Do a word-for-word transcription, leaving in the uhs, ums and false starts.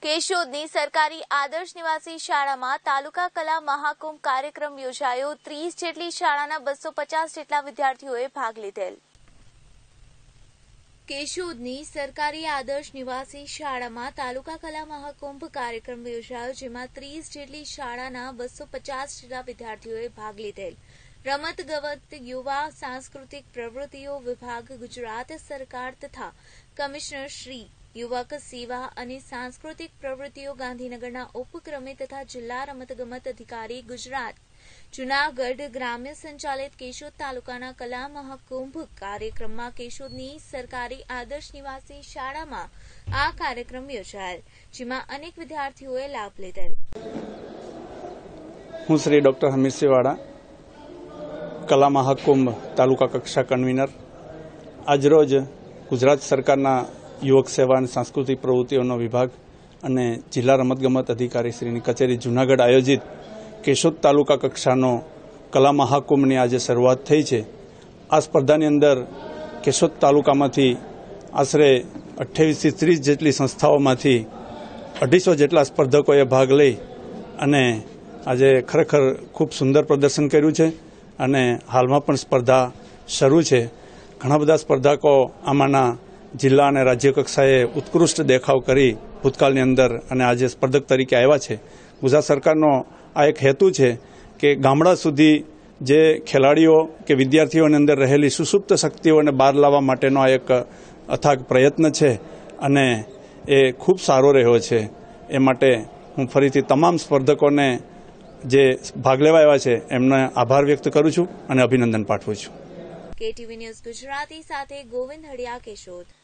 કેશોદની સરકારી આદર્શ નિવાસી શાળામાં તાલુકા કલા મહાકુંભ કાર્યક્રમ યોજાયો। ત્રીસ જેટલી શાળાના બસો પચાસ જેટલા વિદ્યાર્થીઓએ ભાગ લીધેલ। કેશોદની સરકારી આદર્શ નિવાસી શાળામાં તાલુકા કલા મહાકુંભ કાર્યક્રમ યોજાયો, જેમાં ત્રીસ જેટલી શાળાના બસો પચાસ જેટલા વિદ્યાર્થીઓએ ભાગ લીધેલ। રમત ગમત, યુવા સાંસ્કૃતિક પ્રવૃત્તિઓ વિભાગ, ગુજરાત સરકાર તથા કમિશનર શ્રી યુવક સેવા અને સાંસ્કૃતિક પ્રવૃત્તિઓ ગાંધીનગરના ઉપક્રમે તથા જિલ્લા રમતગમત અધિકારી ગુજરાત જૂનાગઢ ગ્રામ્ય સંચાલિત કેશોદ તાલુકાના કલા મહાકુંભ કાર્યક્રમમાં કેશોદની સરકારી આદર્શ નિવાસી શાળામાં આ કાર્યક્રમ યોજાયેલ, જેમાં અનેક વિદ્યાર્થીઓએ લાભ લીધેલ। હું શ્રી ડોક્ટર હમીરસિંહ વાળા, કલા મહાકુંભ તાલુકા કક્ષા કન્વીનર। આજરોજ ગુજરાત સરકારના યુવક સેવા અને સાંસ્કૃતિક પ્રવૃત્તિઓનો વિભાગ અને જિલ્લા રમતગમત અધિકારી શ્રીની કચેરી જૂનાગઢ આયોજિત કેશોદ તાલુકા કક્ષાનો કલા મહાકુંભની આજે શરૂઆત થઈ છે। આ સ્પર્ધાની અંદર કેશોદ તાલુકામાંથી આશરે અઠ્યાવીસથી ત્રીસ જેટલી સંસ્થાઓમાંથી અઢીસો જેટલા સ્પર્ધકોએ ભાગ લઈ અને આજે ખરેખર ખૂબ સુંદર પ્રદર્શન કર્યું છે અને હાલમાં પણ સ્પર્ધા શરૂ છે। ઘણા બધા સ્પર્ધકો આમાંના જિલ્લા અને રાજ્ય કક્ષાએ ઉત્કૃષ્ટ દેખાવ કરી ભૂતકાળની અંદર અને આજે સ્પર્ધક તરીકે આવ્યા છે। ગુજરાત સરકારનો આ એક હેતુ છે કે ગામડા સુધી જે ખેલાડીઓ કે વિદ્યાર્થીઓની અંદર રહેલી સુસુપ્ત શક્તિઓને બહાર લાવવા માટેનો આ એક અથાગ પ્રયત્ન છે અને એ ખૂબ સારો રહ્યો છે। એ માટે હું ફરીથી તમામ સ્પર્ધકોને જે ભાગ લેવા આવ્યા છે એમને આભાર વ્યક્ત કરું છું અને અભિનંદન પાઠવું છું। કેટીવી ન્યૂઝ ગુજરાતી સાથે ગોવિંદ હડિયા, કેશોદ।